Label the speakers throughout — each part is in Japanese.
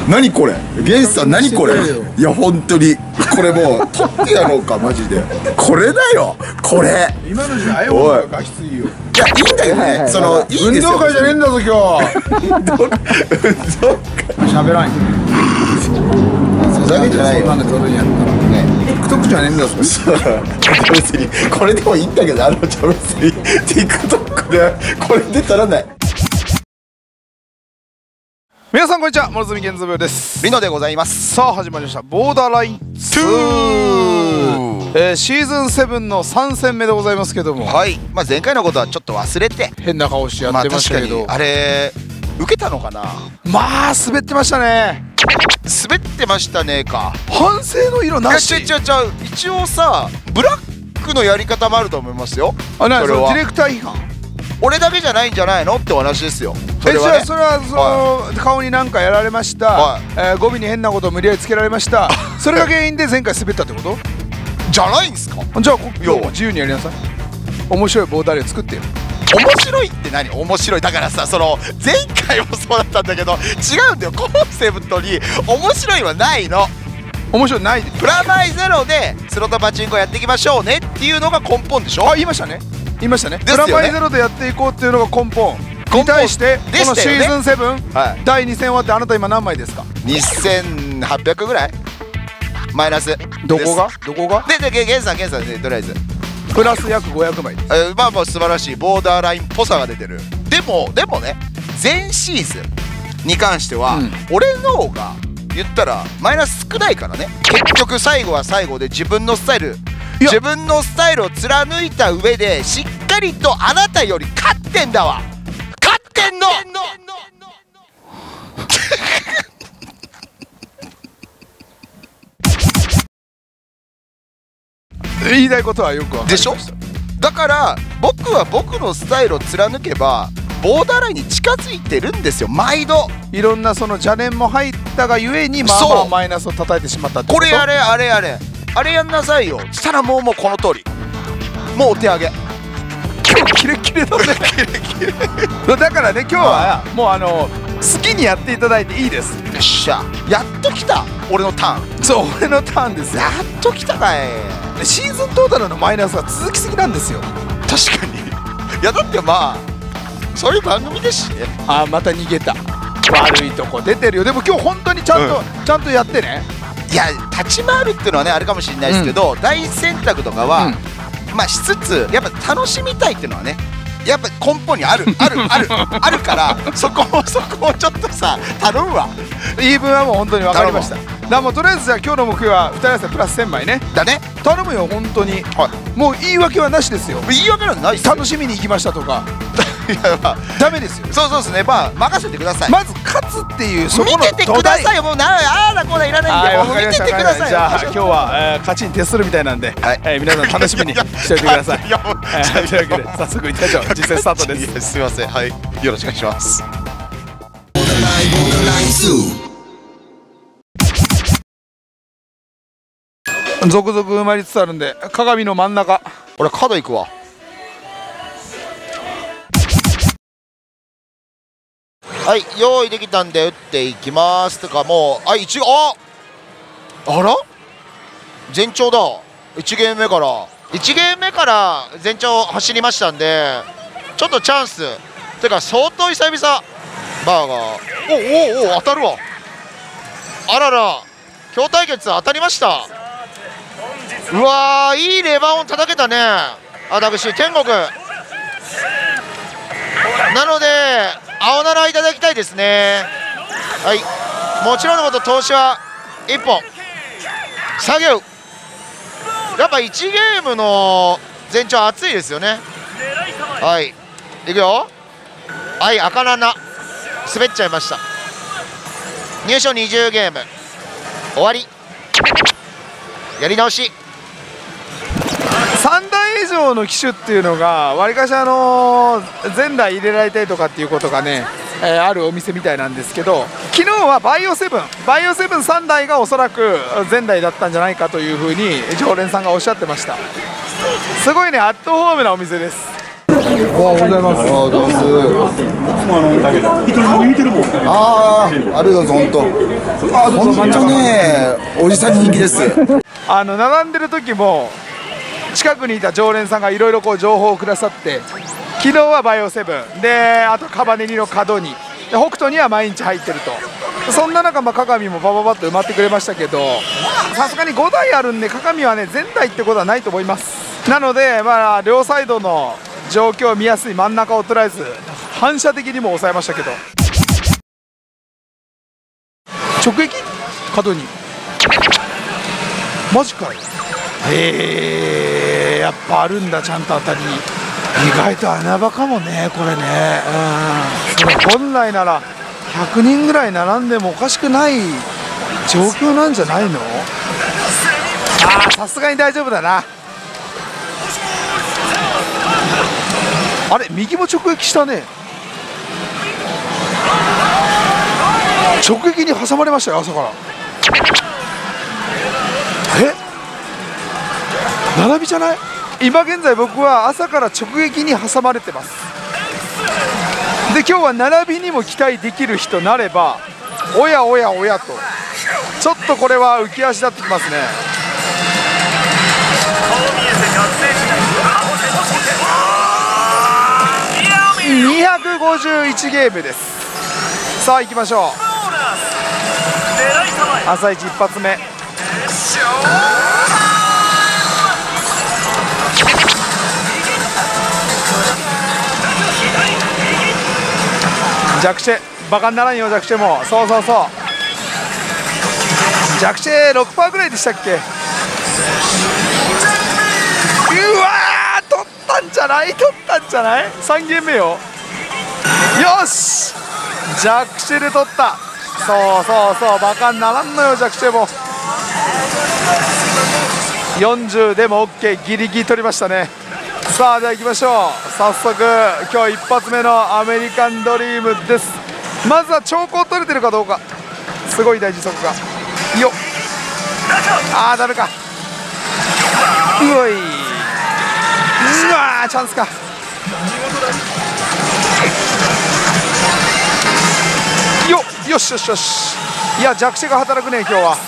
Speaker 1: 何これ、ゲンさん何これ。いや本当にこれもう取ってやろうかマジで。これだよこれ。
Speaker 2: 今の時代は画質いいよ。
Speaker 1: いやいいんだよね、そのいいんですよ。
Speaker 2: 運動会じゃねえんだぞ今日。喋らんよ。ふざけてないよ。そんなの撮るんやったらね。TikTok じゃねえんだぞ。
Speaker 1: 別にこれでもいいんだけど、別に TikTok でこれで撮らない。
Speaker 2: 皆さんこんにちは、諸角健三です。
Speaker 1: リノでございます。
Speaker 2: さあ始まりましたボーダーライン2、シーズン7の3戦目でございますけども、
Speaker 1: はい、まあ、前回のことはちょっと忘れて
Speaker 2: 変な顔してやってましたけど、
Speaker 1: あれ受けたのかな。
Speaker 2: まあ滑ってましたね。
Speaker 1: 滑ってましたねか。
Speaker 2: 反省の色なし。
Speaker 1: いや違う一応さブラックのやり方もあると思いますよ。
Speaker 2: あ、なにそれはディレクター違反。
Speaker 1: 俺だけじゃないんじゃないのってお話ですよ。
Speaker 2: じゃあそれはその顔に何かやられました、語尾に変なことを無理やりつけられました。それが原因で前回滑ったってこと
Speaker 1: じゃないんすか。
Speaker 2: じゃあ今日は自由にやりなさい。面白いボーダーレを作ってよ。
Speaker 1: 面白いって何。面白いだからさ、その前回もそうだったんだけど違うんだよ。コンセプトに面白いはないの。
Speaker 2: 面白いないで
Speaker 1: プラマイゼロでスロットパチンコやっていきましょうねっていうのが根本でしょ。
Speaker 2: あ、言いましたね。言いましたね。
Speaker 1: ですよね。
Speaker 2: プラマイゼロでやっていこうっていうのが根本に対してこのシーズン7、第2戦終わってあなた今何枚ですか。
Speaker 1: 2800ぐらいマイナス。
Speaker 2: どこが
Speaker 1: でゲンさんでとりあえず
Speaker 2: プラス約500枚です。
Speaker 1: まあまあ素晴らしいボーダーラインっぽさが出てる。でもね、前シーズンに関しては、俺の方が言ったらマイナス少ないからね。結局最後は最後で自分のスタイルを貫いた上でしっかりとあなたより勝ってんだわ。勝ってんの
Speaker 2: 言いたいことはよくわかりました。
Speaker 1: でしょ。だから僕は僕のスタイルを貫けばボーダーラインに近づいてるんですよ。毎度
Speaker 2: いろんなその邪念も入ったがゆえにまあまあマイナスを叩いてしまったってこと。
Speaker 1: これあれやんなさいよ。したらもうこの通りもうお手上げ。
Speaker 2: 今日キレッキレだね。だからね今日はもう好きにやっていただいていいです。
Speaker 1: よっしゃ、やっと来た俺のターン。
Speaker 2: そう、俺のターンですよ。
Speaker 1: やっと来たかい。
Speaker 2: シーズントータルのマイナスが続きすぎなんですよ。
Speaker 1: 確かに。いやだってまあそういう番組ですしね。
Speaker 2: あ、また逃げた。悪いとこ出てるよ。でも今日本当にちゃんとやってね。
Speaker 1: いや立ち回るっていうのはねあれかもしれないですけど、大選択とかは、まあしつつやっぱ楽しみたいっていうのはねやっぱ根本にあるからそこをちょっとさ頼むわ。
Speaker 2: 言い分はもう本当に分かりました。だからもうとりあえずじゃあ今日の目標は2人合わせプラス1000枚ね。
Speaker 1: だね。
Speaker 2: 頼むよ本当に。もう言い訳はなしですよ。
Speaker 1: 言い訳なんてないですよ。
Speaker 2: 楽しみに行きましたとか
Speaker 1: いやまあ
Speaker 2: ダメですよ。
Speaker 1: そうですね。まあ任せてください。
Speaker 2: まず勝つっていうそこの
Speaker 1: 見ててくださいよ。もうああだこうだいらないんでもう見ててくださいよ。
Speaker 2: じゃあ今日は勝ちに徹するみたいなんで皆さん楽しみにしておいてください。というわけで早速いってみましょう。実践スタートです。
Speaker 1: すいません。はい、よろしくお願いします。
Speaker 2: 続々埋まりつつあるんで鏡の真ん中。
Speaker 1: 俺角行くわ。はい、用意できたんで打っていきますとか。もう1あら前兆だ。1ゲーム目から前兆走りましたんでちょっとチャンスてか相当久々バーがお当たるわ。あらら今日対決当たりました。うわーいいレバーを叩けたね私天国なので青ならいただきたいですね。はい、もちろんのこと投資は1本下げる。やっぱ1ゲームの前兆熱いですよね。はいいくよ。はい赤7滑っちゃいました。入賞20ゲーム終わり。やり直し。
Speaker 2: 3台以上の機種っていうのがわりかし前台入れられたりとかっていうことがね、あるお店みたいなんですけど、昨日はバイオ73台がおそらく前台だったんじゃないかというふうに常連さんがおっしゃってました。すごいねアットホームなお店です。 おはようございます。
Speaker 1: ああ、どうす。ああ、ありがとうございます。本当ね、おじさんに人気です。
Speaker 2: 並んでる時も近くにいた常連さんがいろいろこう情報をくださって、昨日はバイオセブンで、あとカバネリの角に、で北斗には毎日入ってると。そんな中、鏡もパパパッと埋まってくれましたけど、さすがに5台あるんで鏡はね全台ってことはないと思います。なので両サイドの状況を見やすい真ん中をとりあえず反射的にも抑えましたけど、直撃角にマジかよ。やっぱあるんだ、ちゃんと当たり。意外と穴場かもねこれね。本来なら100人ぐらい並んでもおかしくない状況なんじゃないの。さすがに大丈夫だな。あれ、右も直撃したね。直撃に挟まれましたよ、朝から。並びじゃない？今現在僕は朝から直撃に挟まれてます。で今日は並びにも期待できる人なれば、おやおやおやと、ちょっとこれは浮き足立ってきますね。251ゲームです。さあ行きましょう。朝一一発目。弱視バカにならんよ。弱視もそう弱視 6% ぐらいでしたっけ。うわー、取ったんじゃない3ゲーム目よ。よし、弱視で取った。そうバカにならんのよ弱視も。40でも OK、 ギリギリ取りましたね。さあでは行きましょう。早速今日一発目のアメリカンドリームです。まずは兆候取れてるかどうか、すごい大事、そこがよっ。ダメか。うおい、うわー、チャンスか。よし。いや弱視が働くね今日は。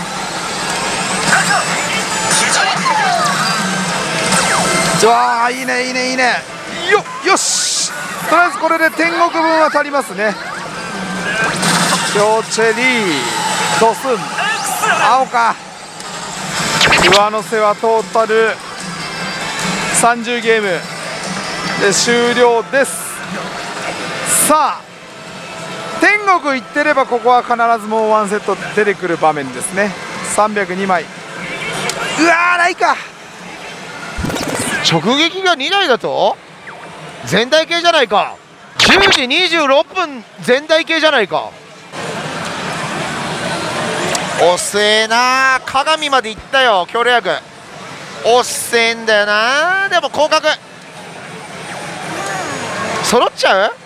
Speaker 2: いいね。よし、とりあえずこれで天国分は足りますね。ショーチェリードスン青か。上乗せはトータル30ゲームで終了です。さあ天国行ってればここは必ずもうワンセット出てくる場面ですね。302枚。うわー、ないか。
Speaker 1: 直撃が2台だと全体系じゃないか。10時26分全体系じゃないか。遅えな。鏡まで行ったよ強力。遅えんだよな。でも広角揃っちゃう。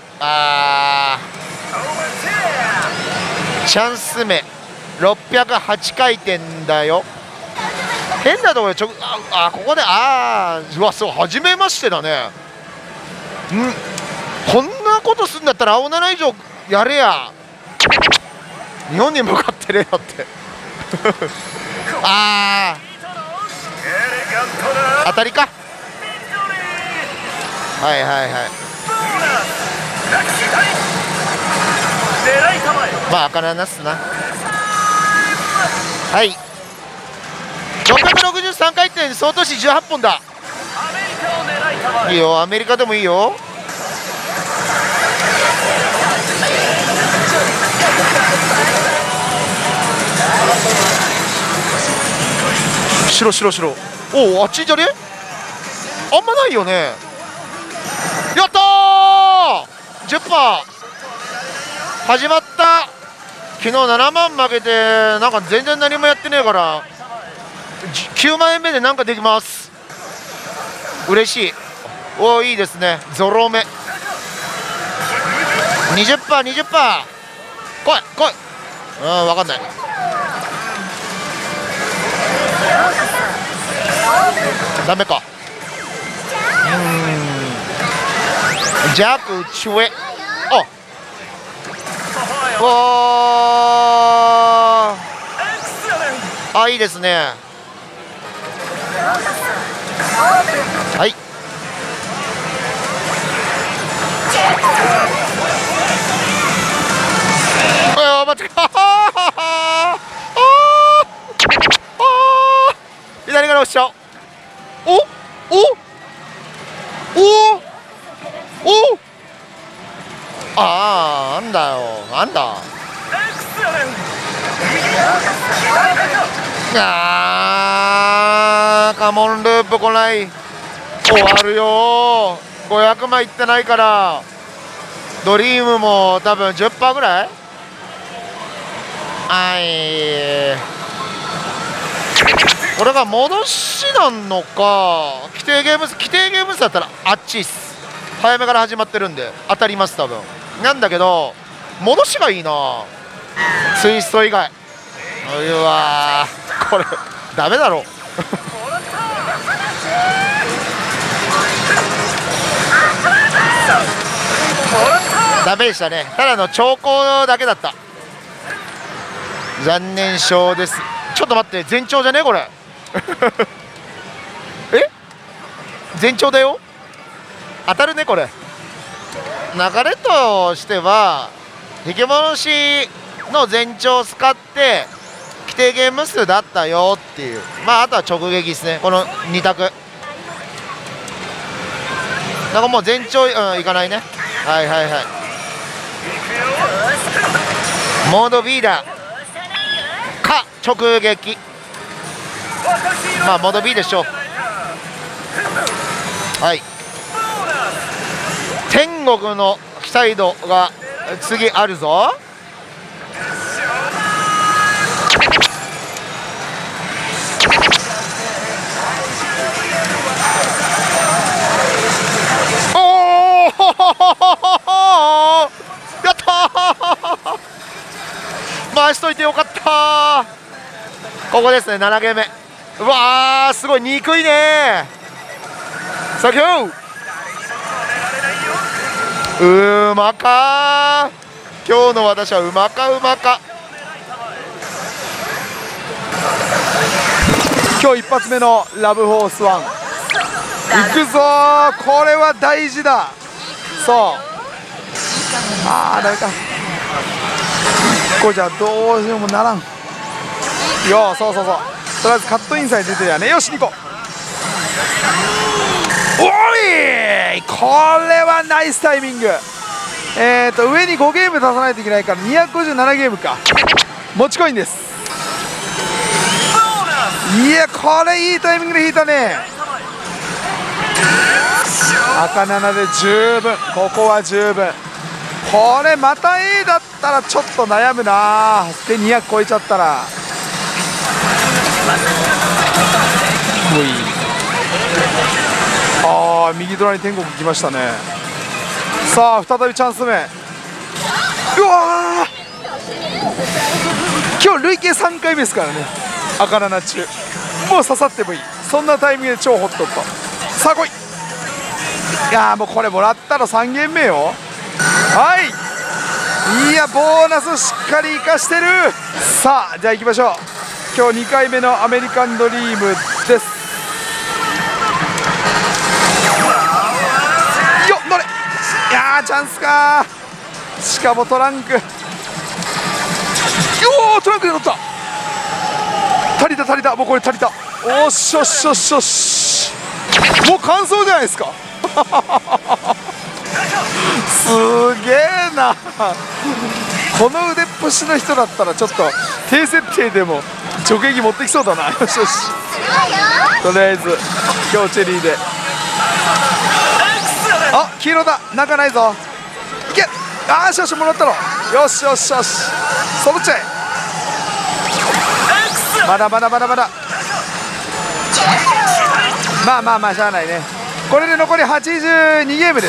Speaker 1: チャンス目608回転だよ。変なところでここでうわ、そう、初めましてだね。こんなことするんだったら青7以上やれや。日本に向かってれよって当たりか。まあ赤ななっすな。663回転相当し18本だ。いいよ、アメリカでもいいよ。白。おお、あっちじゃね。あんまないよね。やったー 10% 始まった。昨日7万負けてなんか全然何もやってねえから9万円目でなんかできます。嬉しい。おお、いいですね。ゾロ目 20%。 来い。分かんない。ダメか。 弱内上。いいですね。はい。待って、左から押しちゃう。なんだよ、なんだ。カモンループ来ない。終わるよ。500枚いってないから。ドリームも多分 10% ぐらい。これが戻しなんのか。規定ゲーム数だったらあっちっす。早めから始まってるんで当たります多分。なんだけど戻しがいいな、ツイスト以外。うわー、これダメだろダメでしたね。ただの兆候だけだった。残念賞です。ちょっと待って、前兆じゃねこれ前兆だよ。当たるねこれ。流れとしては引き戻しの前兆を使って規定ゲーム数だったよっていう。あとは直撃ですね、この2択。なんかもう前兆いかないね。はいはいはい。モード B だか直撃。モード B でしょう。はい。天国のサイドが次あるぞ。やったー回しといてよかったー。ここですね、7ゲーム目。うわー、すごい憎いねー。サンキュー。うまかー。今日の私はうまか。
Speaker 2: 今日一発目のラブホース1いくぞー。これは大事だ。そう、ダメか。これじゃどうしようもならんよ。そうとりあえずカットインさえ出てるやね。よし、2個。おい、これはナイスタイミング。上に5ゲーム出さないといけないから257ゲームか。持ちコインです。いや、これいいタイミングで引いたね。赤7で十分、ここは十分。これまた A だったらちょっと悩むな。で200超えちゃったら右ドラに天国来ましたね。さあ再びチャンス目。うわー、今日累計3回目ですからね。赤7中もう刺さってもいい、そんなタイミングで超ホットと。さあ来い。いやー、もうこれもらったら3ゲーム目よ。はい、いやボーナスしっかり生かしてる。さあじゃあ行きましょう。今日2回目のアメリカンドリームです。よっ、乗れ。いやーチャンスかー。しかもトランク。よー、トランクで乗った。足りた、もうこれ足りた。おっしょし、もう完走じゃないですかすげえなこの腕っぷしの人だったらちょっと低設定でも直撃持ってきそうだな。よし、とりあえず今日チェリーで。黄色だ、中ないぞ。いけ。よしもらったの。よし、そろっちゃえ。まだまあしゃあないね。これで残り82ゲームです。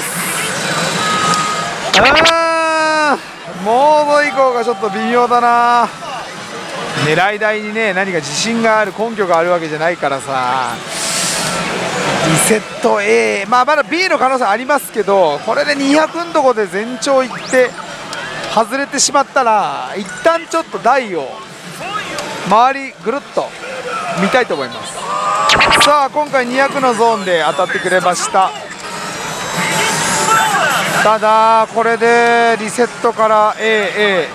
Speaker 2: モード以降がちょっと微妙だな。狙い台にね、何か自信がある根拠があるわけじゃないからさ。 リセット A、まだ B の可能性ありますけど、これで200のとこで全長いって外れてしまったら、一旦ちょっと台を周りぐるっと見たいと思います。さあ今回200のゾーンで当たってくれました。ただこれでリセットから AA、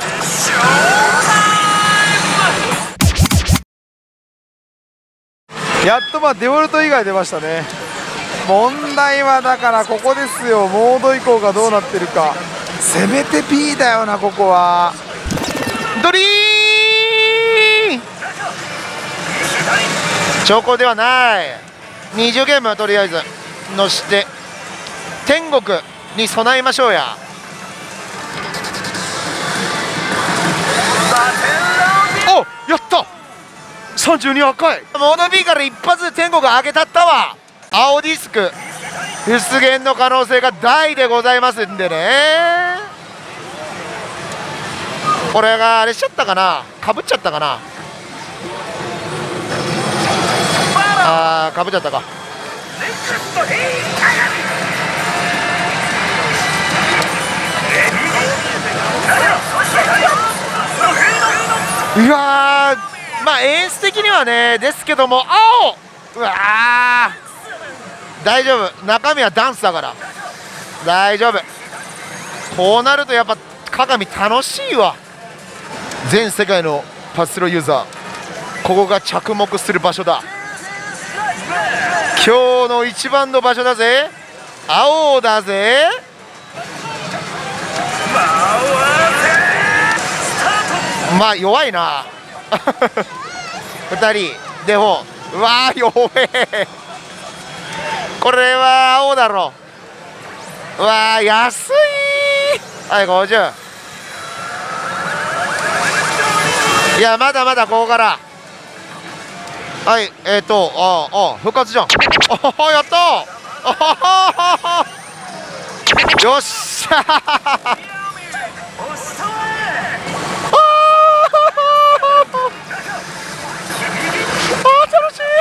Speaker 2: やっとデフォルト以外出ましたね。問題はだからここですよ。モード移行がどうなってるか。せめて B だよな、ここは。
Speaker 1: ドリーンチョコではない。20ゲームはとりあえずのして天国に備えましょうや。お、やった32赤い。モード B から一発天国上げたったわ。青ディスク出現の可能性が大でございますんでね。これがあれしちゃったかな、かぶっちゃったかな。あー、かぶっちゃったか。うわー、まあ演出的にはねですけども、青、うわー、大丈夫、中身はダンスだから大丈夫。こうなるとやっぱ鏡楽しいわ。全世界のパスロユーザー、ここが着目する場所だ。今日の一番の場所だぜ。青だぜ。まあ弱いな2人でも、うわー弱えこれは青だろ。うわー安い。はい、50。いやまだまだここから。はい、復活じゃん。おお、やったーよっしゃー楽しい。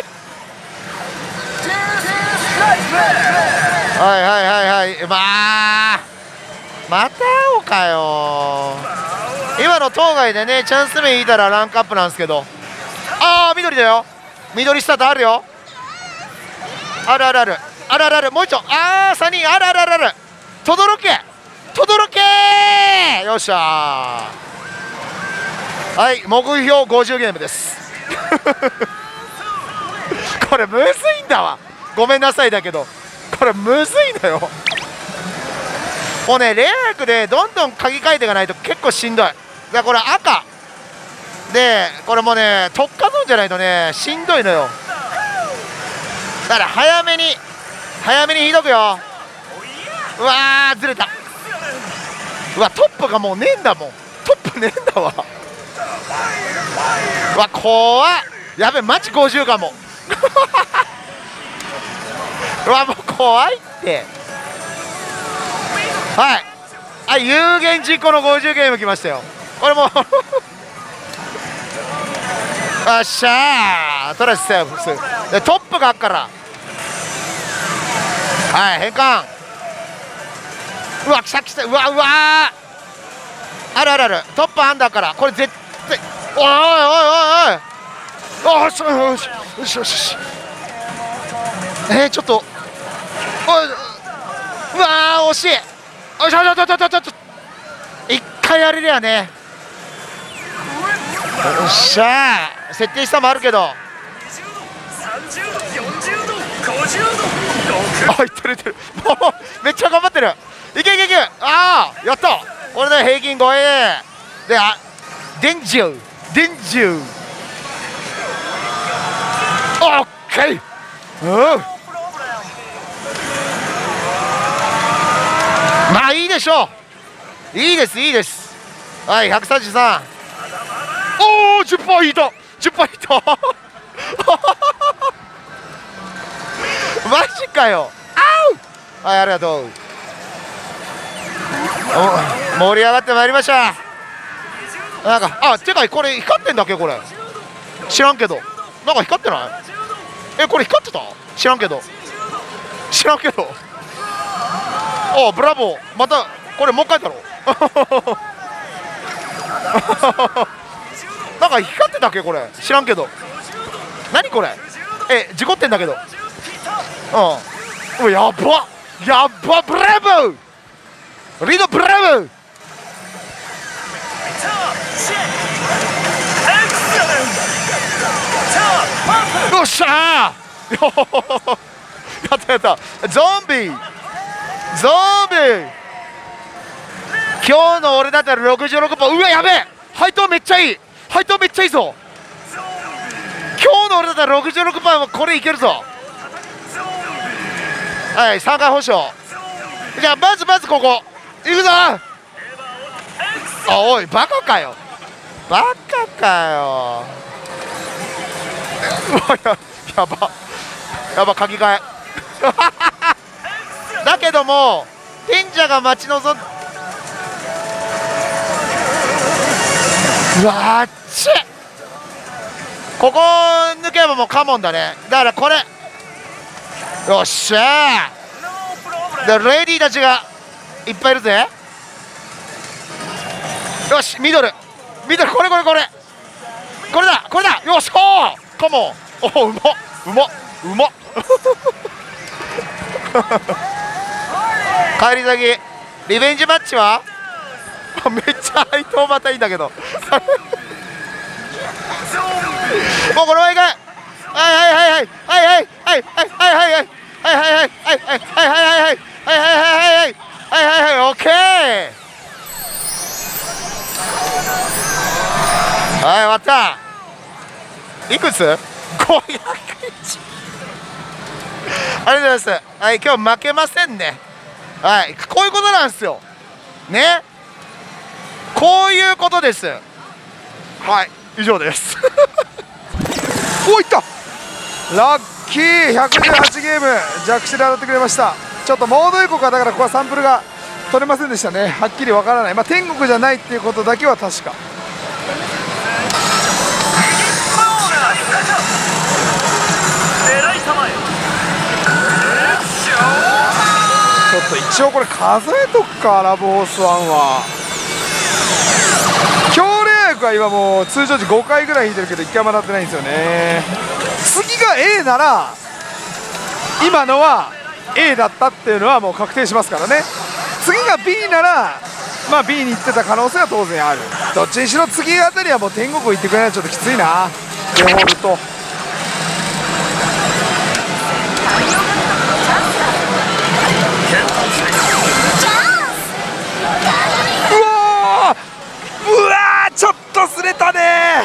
Speaker 1: はいはいはいはい、また青かよ。今の当該でねチャンス目いたらランクアップなんですけど、ああ緑だよ。緑スタートあるよ。あるあるあるあるあるある。もう一丁、ああ3人あるあるあるある。とどろけとどろけー。よっしゃー。はい、目標50ゲームですこれむずいんだわ、ごめんなさいだけどこれむずいのよ。もうねレア役でどんどん鍵変えていかないと結構しんどい。だからこれ赤で、これもうね特化ゾーンじゃないとねしんどいのよ。だから早めに引いとくよ。うわーずれた。うわトップがもうねえんだもん。トップねえんだわうわ怖っ。やべマジ50かもうわもう怖いって。はいはい、有言実行の50ゲームきましたよ。これもうよっしゃー、とりあえずセーフでトップがあっから。はい変換。うわ来た来た。うわうわあるあるある。トップアンダーから。これ絶対、おいおいおいおいおい、よしよしよしよし。ちょっとおい、うわー惜しい。おいしょちょちょちょちょちょ、一回やれりゃね。よっしゃー、設定したもあるけど。あ、いってるいってるもうめっちゃ頑張ってる。いけいけいけ。ああやった。これで平均超えで、あ電柱オッケー。まあいいでしょう。いいですいいです。はい、133。おお10%引いた10%引いたマジかよ。あう、はい、ありがとう。お盛り上がってまいりました。なんか、あ、てかこれ光ってんだっけこれ。知らんけどなんか光ってない。これ光ってた知らんけど。 知らんけど。おブラボー。またこれもう一回だろ。なんか光ってたっけこれ、知らんけど。何これ、事故ってんだけど。うん、やばやば、ブラボーリード、ブラボー。よっしゃーやったやった。ゾンビゾンビ、今日の俺だったら66%。うわやべえ、配当めっちゃいい、配当めっちゃいいぞ。今日の俺だったら 66% もこれいけるぞ。はい、3回保証。じゃあまずここいくぞ。おいバカかよ、バカかよ。うわやばやば、鍵替えだけども賢者が待ち望ん、うわーっち、ここ抜けばもうカモンだね。だからこれよっしゃー、でレディーたちがいっぱいいるぜ。よしミドル、これだよっしゃー、カモン。おうまっ帰り先リベンジマッチはめっちゃ配当またいいんだけどもうこのままいかい。はいオッケー。はい終わった。いくつ ?501 ありがとうございます。はい今日負けませんね。はいこういうことなんですよね、こういうことです。はい以上ですおいったラッキー。118ゲーム弱視で当たってくれました。ちょっとモード予告はだからここはサンプルが取れませんでしたね。はっきりわからない。まあ天国じゃないっていうことだけは確か。ちょっと一応これ数えとくか。ラブホース1は強烈役は今もう通常時5回ぐらい引いてるけど1回も当たってないんですよね。次が A なら今のは A だったっていうのはもう確定しますからね。次が B ならまあ B に行ってた可能性は当然ある。どっちにしろ次あたりはもう天国行ってくれないとちょっときついな。デフォルトうわーちょっとずれたね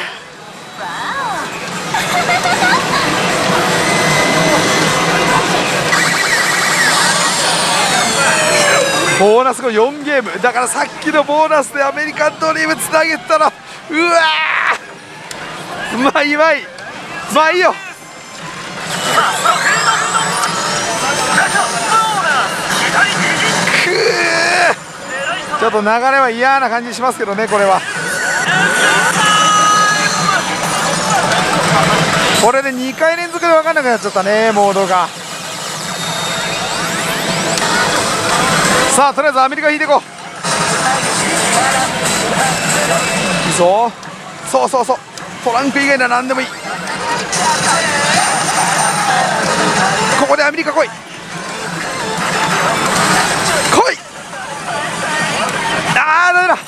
Speaker 1: ボーナス後4ゲームだからさっきのボーナスでアメリカンドリームつなげたらうわーまあいいよちょっと流れは嫌な感じしますけどね。これはこれで2回連続で分かんなくなっちゃったねモードが。さあとりあえずアメリカ引いていこう。いいぞ。そうトランク以外なら何でもいい。ここでアメリカ来いあーダメだ。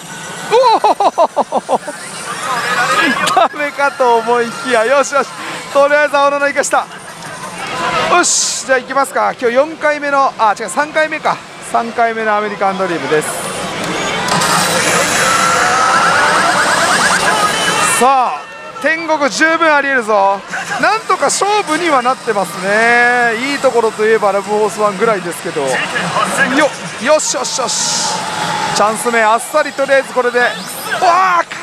Speaker 1: ダメかと思いきやよしとりあえず青布生かした。よしじゃあ行きますか。今日4回目の3回目か3回目のアメリカンドリームです。さあ天国十分ありえるぞ。なんとか勝負にはなってますね。いいところといえばラブホース1ぐらいですけどよしチャンス目あっさりとりあえずこれでわあよ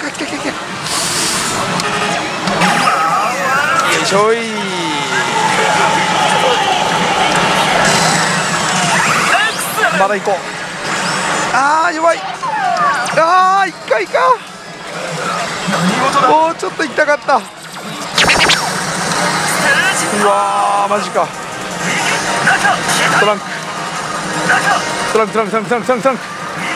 Speaker 1: いしょい。まだ行こう。弱い。1回か。もうちょっと行きたかった。うわーマジか。
Speaker 2: トランクトランクトランクトランクトランクトランクトランク。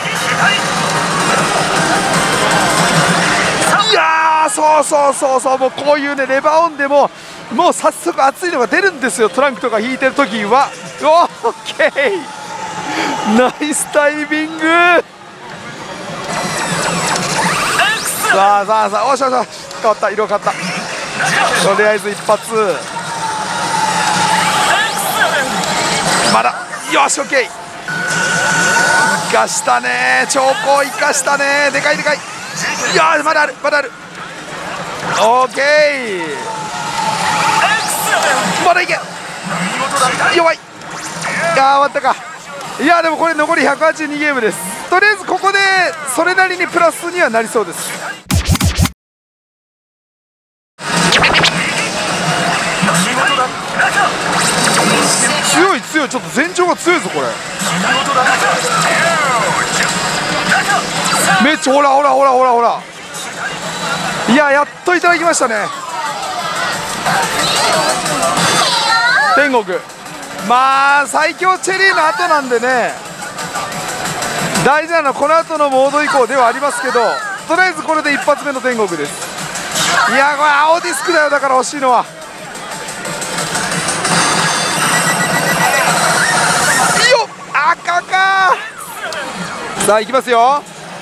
Speaker 2: いやー、そうそうそうそう、もうこういうねレバーオンでももう早速熱いのが出るんですよ。トランクとか引いてる時は。オッケー、ナイスタイミング。さあさあさあ、おしおしおし、変わった、色変わった。とりあえず一発、まだ、よし、オッケー、生かしたね、兆候生かしたね、でかいでかい、いやー、まだあるまだある、オッケー、まだいけ、弱い、いやー、終わったか。いやー、でもこれ残り182ゲームです。とりあえずここでそれなりにプラスにはなりそうです。強い強い、ちょっと前兆が強いぞこれ。めっちゃ、ほらほらほらほらほら、いや、やっといただきましたね、天国。まあ最強チェリーの後なんでね、大事なのはこの後のモード移行ではありますけど、とりあえずこれで一発目の天国です。いや、これ青ディスクだよ、だから欲しいのは。いいよ、赤か。さあ行きますよ、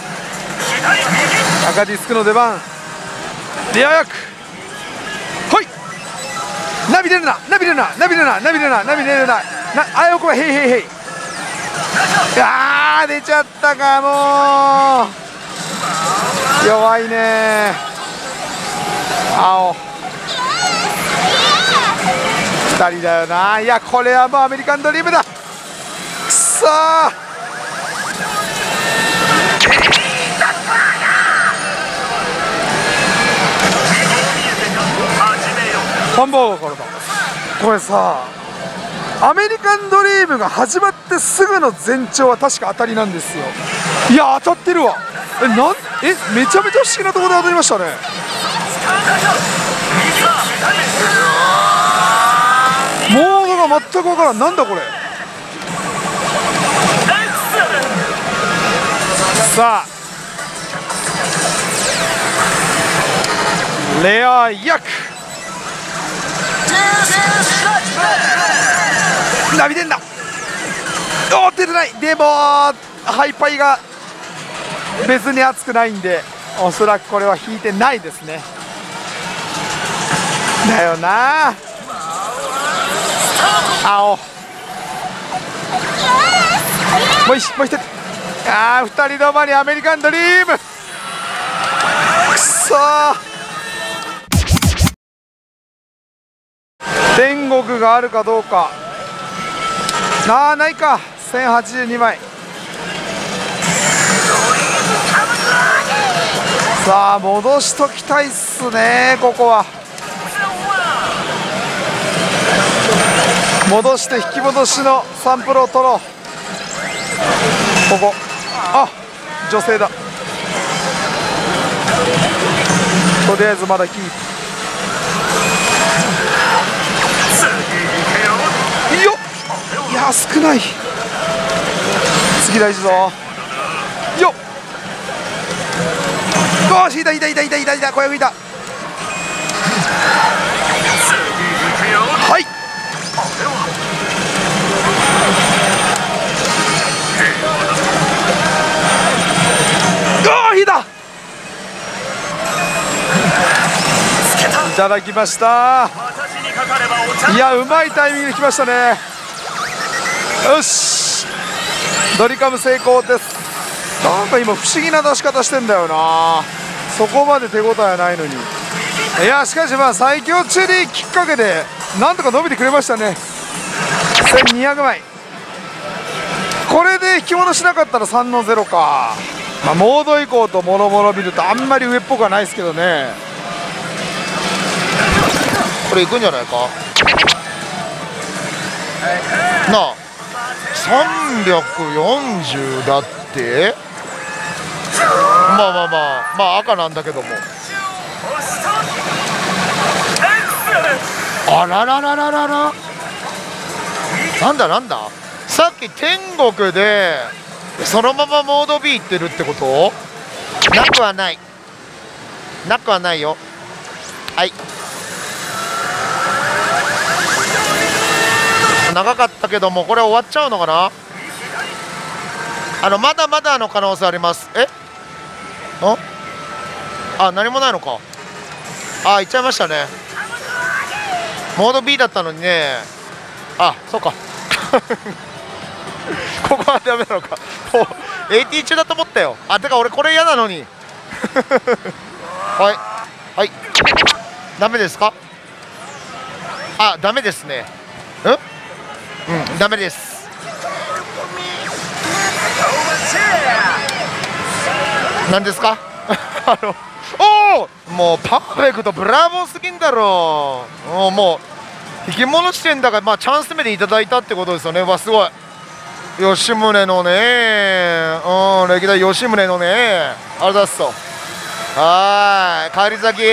Speaker 2: 赤ディスクの出番。レア役、ほい、ナビ出るな、ナビ出るな、ナビ出るな、ナビ出るな、ナビ出るな、あよこはヘイヘイヘイ。あー、出ちゃったか、もう弱いね、青2人だよな。いや、これはもうアメリカンドリームだ、くそー。ハンバーガーからだ。これさ、アメリカンドリームが始まってすぐの前兆は確か当たりなんですよ。いや、当たってるわ。めちゃめちゃ不思議なところで当たりましたね。モードが全く分からん、なんだこれ。さあ、レア役、ナビ出んだ、おー、出てない。でもハイパイが別に熱くないんで、おそらくこれは引いてないですね。だよな、青、もう一人、あー、2人止まり、アメリカンドリーム、くそー。天国があるかどうか。ないか、1082枚。さあ戻しときたいっすね、ここは。戻して引き戻しのサンプルを取ろう。ここ、あ、女性だ。とりあえずまだキープ。いいよ、いや少ない。次大事ぞ。よっ、よし、いたいたいたいたいたいた、小役いた。はい、引いた。いただきました。いや、うまいタイミングで来ましたね。よし、ドリカム成功です。なんか今不思議な出し方してんだよな。そこまで手応えないのに。いや、しかしまあ最強チェリーきっかけでなんとか伸びてくれましたね。1200枚、これで引き戻しなかったら3の0か。まあ、モード移行ともろもろ見るとあんまり上っぽくはないですけどね。
Speaker 1: これいくんじゃないかなあ。340だって。まあまあまあまあ赤なんだけども、あらららららら、 なんださっき天国でそのままモード B 行ってるってこと？なくはないよ。はい、長かったけどもこれ終わっちゃうのかな。まだまだの可能性あります。何もないのか。行っちゃいましたね。モード B だったのにね。そうかここはダメなのか。もう AT 中だと思ったよ。てか俺これ嫌なのにはいダメですか。ダメですね。ダメです。何ですかもうパーフェクトブラボーすぎんだろう。もう引き戻してんだから、チャンス目でいただいたってことですよね。すごい吉宗のね、歴代吉宗のね、あれだっすと。帰り咲き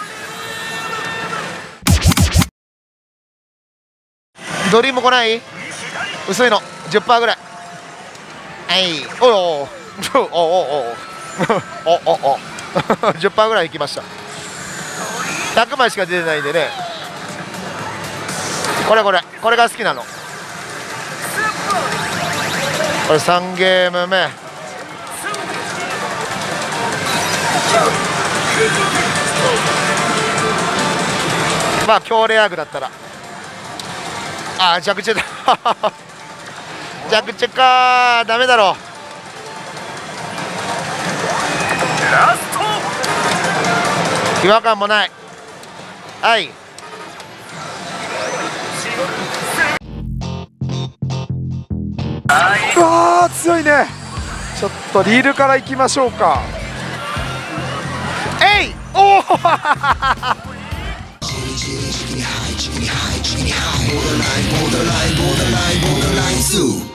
Speaker 1: ドリーム来ない？薄いの 10% ぐらい。お10% ぐらいいきました。100枚しか出てないんでね。これが好きなの。これ3ゲーム目。強レアグだったら弱中だ弱中か、ダメだろ。違和感もない。
Speaker 2: うわー強いね。ちょっとリールからいきましょうか。
Speaker 1: おお